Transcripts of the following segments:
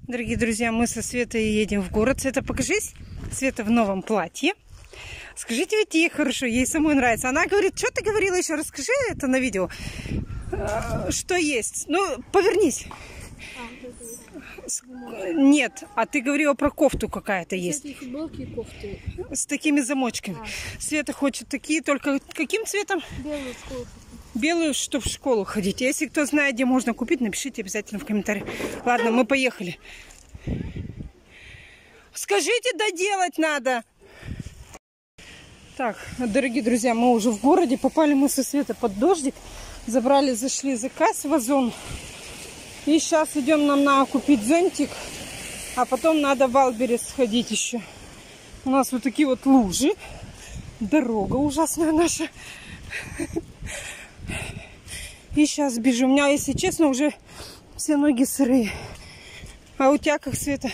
Дорогие друзья, мы со Светой едем в город. Света, покажись. Света в новом платье. Скажите, ведь ей хорошо, ей самой нравится. Она говорит, что ты говорила еще? Расскажи это на видео. Что есть? Ну, повернись. Нет, а ты говорила про кофту какая-то есть. Футболки и кофты. С такими замочками. Света хочет такие, только каким цветом? Белую в школу. Белую, чтобы в школу ходить. Если кто знает, где можно купить, напишите обязательно в комментариях. Ладно, мы поехали. Скажите, доделать надо. Так, дорогие друзья, мы уже в городе. Попали мы со Светой под дождик. Забрали, зашли заказ в Озон. И сейчас идем, нам надо купить зонтик. А потом надо в Вайлдберрис сходить еще. У нас вот такие вот лужи. Дорога ужасная наша. И сейчас бежу. У меня, если честно, уже все ноги сырые. А у тебя как, Света?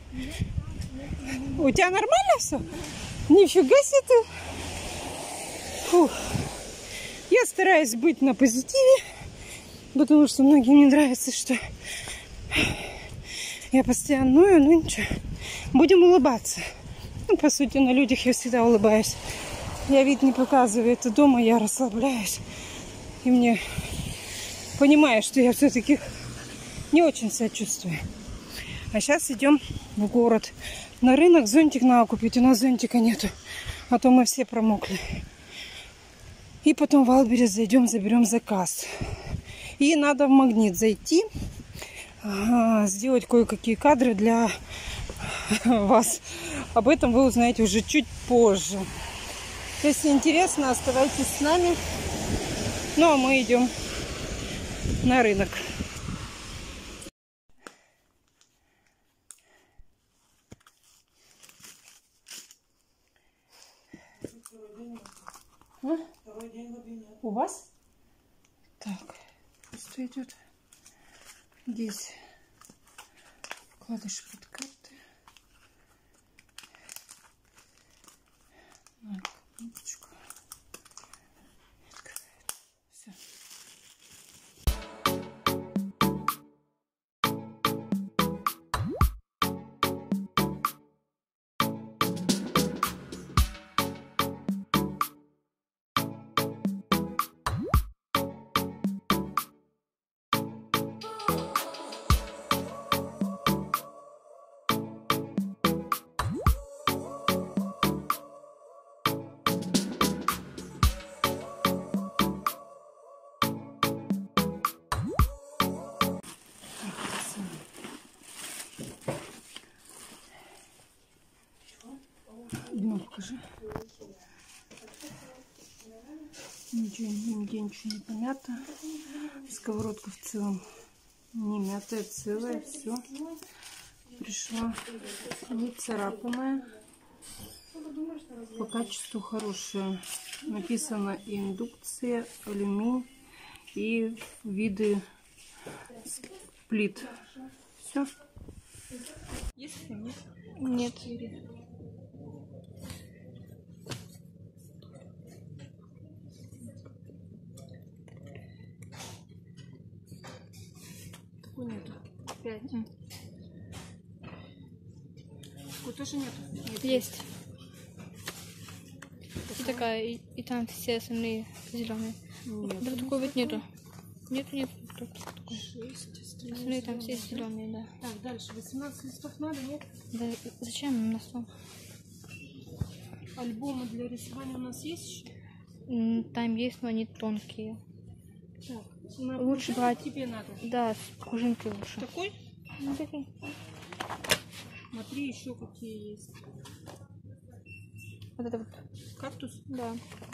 У тебя нормально все? Нифига себе ты. Фух. Я стараюсь быть на позитиве, потому что многим не нравится, что я постоянно ною, ну ничего. Будем улыбаться. Ну, по сути, на людях я всегда улыбаюсь. Я вид не показываю это дома, я расслабляюсь. И мне понимаю, что я все-таки не очень себя чувствую. А сейчас идем в город. На рынок зонтик надо купить. У нас зонтика нету. А то мы все промокли. И потом в Вайлдберрис зайдем, заберем заказ. И надо в Магнит зайти. Сделать кое-какие кадры для вас. Об этом вы узнаете уже чуть позже. Если интересно, оставайтесь с нами. Ну, а мы идем на рынок. У вас? Так, что идет? Здесь вкладыш под карты. На кнопочку. Все. Дима, покажи. Нигде ничего не помято. Сковородка в целом не мятая, целая, все. Пришла не царапанная. По качеству хорошая. Написано индукция, алюминий и виды плит. Все. Есть? Нет. Такой нету. 5. Такой тоже нету? Нет. Есть. И такая, и там все остальные зеленые. Нет. Да, такой вот нету. Нет. Такой. 6. Остальные там все зеленые, да. Так, дальше. 18 листов надо, нет? Да зачем им на стол? Альбомы для рисования у нас есть еще? Там есть, но они тонкие. Так, Лучше брать. Тебе надо. Да, с пружинкой лучше. Такой? Ну, такие. Смотри, еще какие есть. Вот это вот. Кактус? Да.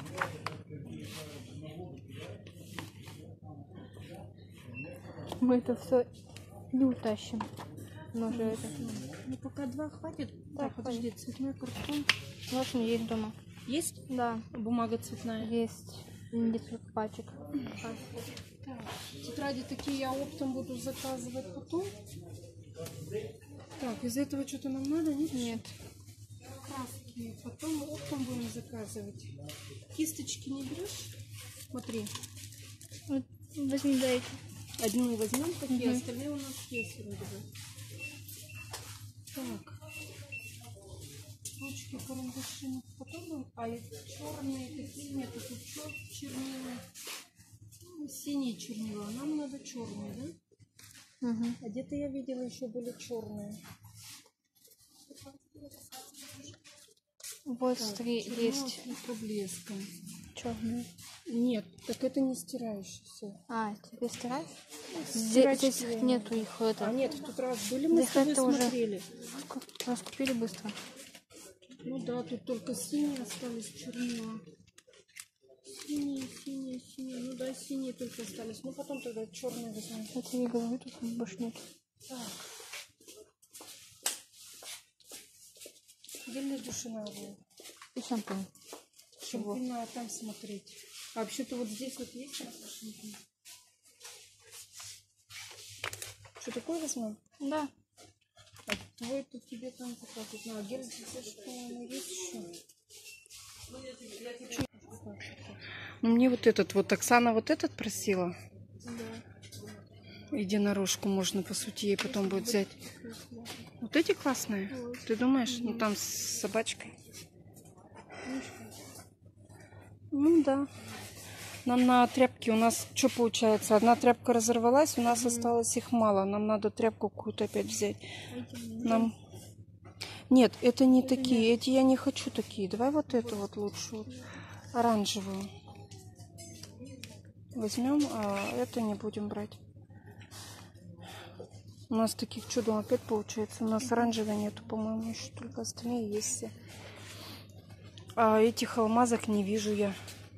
Мы это все не утащим. Но уже это. Ну, пока 2 хватит. Да, Так, подожди, цветной картон. У нас он есть дома. Есть? Да, Бумага цветная. есть несколько пачек. Так, тетради такие я оптом буду заказывать потом. Так, из этого что-то нам надо? Нет? Нет. Краски. Потом оптом будем заказывать. Кисточки не берешь? Смотри. Вот, возьми, дайте. Одну возьмем, такие, остальные у нас есть вроде бы. Так. Ручки, карандаши. Потом, а черные такие нет, тут чернила. Синие чернила. Нам надо черные, да? Угу. А где-то я видела еще были черные. Вот, Так, смотри, есть проблеском. черные. Нет, так это не стирающийся. А, тебе стирать? Стирать Здесь его нету их это. А нет, в тот раз были, мы Здесь с тобой это уже смотрели. раскупили быстро. Ну да, тут только синие остались, чернила. Синие. Ну да, синие только остались. Ну потом тогда черные возьмем. Я тебе говорю, тут больше нет. Так. Гель для душа надо. И шампунь. Шампунь надо там смотреть. А вообще-то вот здесь вот есть шампунь. Что такое возьмем? Да. А твой тут тебе там показывают. Ну, а гель для душа, по-моему, есть еще. Ну, мне вот этот вот, Оксана вот этот просила. Да. Единорожку можно, по сути, ей потом будет взять. Вот эти классные? Ты думаешь? Ну, там с собачкой. Ну, да. Нам на тряпки, у нас что получается? Одна тряпка разорвалась, у нас осталось их мало. Нам надо тряпку какую-то опять взять. Нам... Нет, это не такие. Эти я не хочу такие. Давай вот эту вот лучше. Вот. Оранжевую. Возьмем, а это не будем брать. У нас таких чудом опять получается. У нас оранжевой нету, по-моему, еще только остальные есть все. А этих алмазок не вижу я.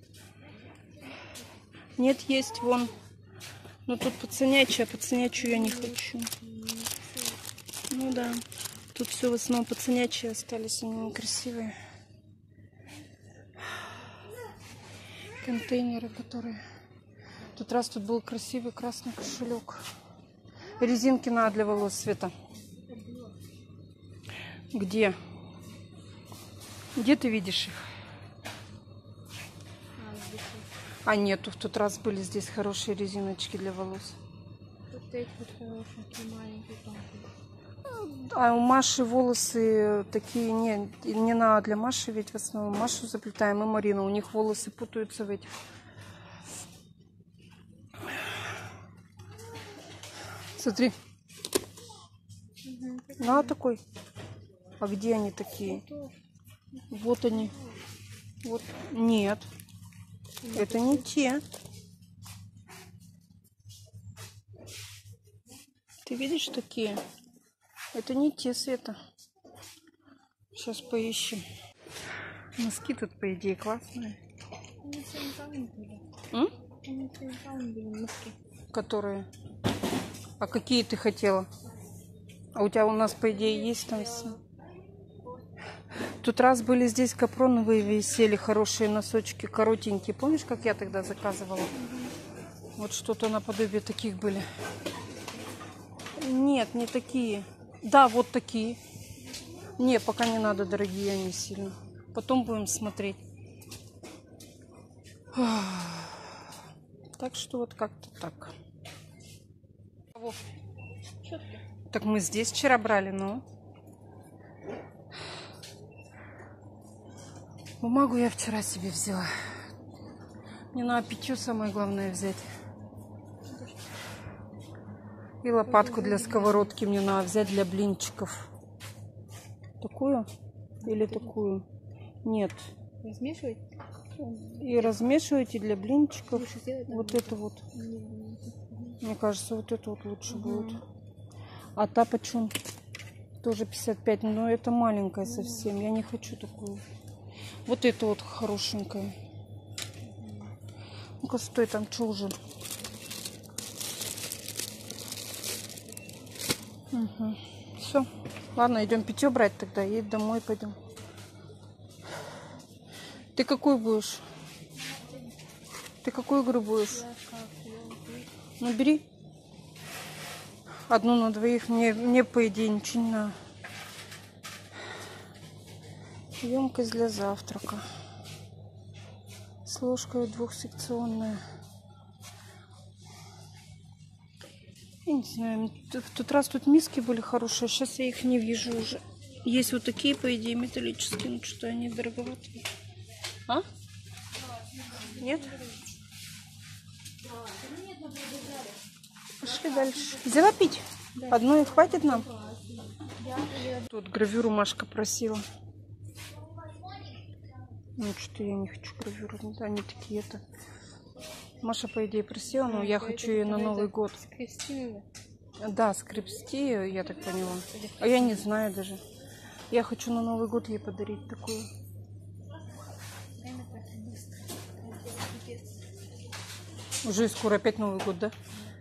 Нет, есть вон. Но тут пацанячая, пацанячую я не хочу. Ну да. Тут все в основном пацанячие остались, они некрасивые. Контейнеры, которые... Тут раз тут был красивый красный кошелек. Резинки надо для волос, Света. Где? Где ты видишь их? А нету, в тот раз были здесь хорошие резиночки для волос. Вот эти вот хорошие, маленькие, тонкие. А у Маши волосы такие, не надо для Маши, ведь в основном Машу заплетаем и Марину. У них волосы путаются в этих. Смотри. На такой. А где они такие? Вот они. Вот. Нет. Это не те. Ты видишь такие? Это не те, Света. Сейчас поищем. Носки тут, по идее, классные. Они центральные были. М? Они центральные были носки. Которые? А какие ты хотела? А у тебя у нас, по идее, есть там все. Тут раз были здесь капроновые висели, хорошие носочки, коротенькие. Помнишь, как я тогда заказывала? Вот что-то наподобие таких были. Нет, не такие. Да, вот такие. Не, пока не надо, дорогие они сильно. Потом будем смотреть. Так что вот как-то так. Так мы здесь вчера брали, ну. Бумагу я вчера себе взяла. Мне надо пятью самое главное взять. И лопатку для сковородки мне надо взять для блинчиков. Такую или такую? Нет. Размешивать? И размешивайте для блинчиков. Вот это вот. Не. Мне кажется, вот это вот лучше будет. А та почем? Тоже 55, но это маленькая совсем. Я не хочу такую. Вот это вот хорошенькая. Ну-ка, стой, там что уже? Угу. Все. Ладно, идем питье брать тогда. И домой пойдем. Ты какой будешь? Ты какую игру будешь? Ну, бери. Одну на двоих. Мне по идее, ничего не надо. Емкость для завтрака. С ложкой двухсекционная. Я не знаю, в тот раз тут миски были хорошие, сейчас я их не вижу уже. Есть вот такие, по идее, металлические, но что-то они дороговатые. А? Нет? Пошли дальше. Взяла пить? Одной хватит нам? Тут гравюру Машка просила. Ну, что-то я не хочу гравюру. Они такие-то. Маша, по идее, просила, но я хочу ее на Новый год. Да, скрепсти, я так поняла. А я не знаю даже. Я хочу на Новый год ей подарить такую. Уже скоро опять Новый год, да?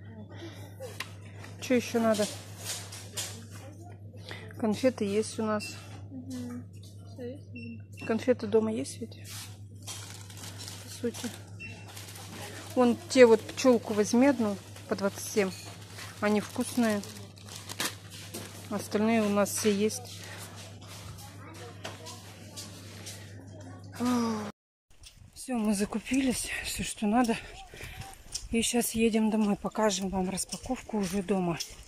Что еще надо? Конфеты есть у нас. Конфеты дома есть ведь? По сути. Вон те вот пчелку возьми одну по 27. Они вкусные. Остальные у нас все есть. Все, мы закупились. Все, что надо. И сейчас едем домой. Покажем вам распаковку уже дома.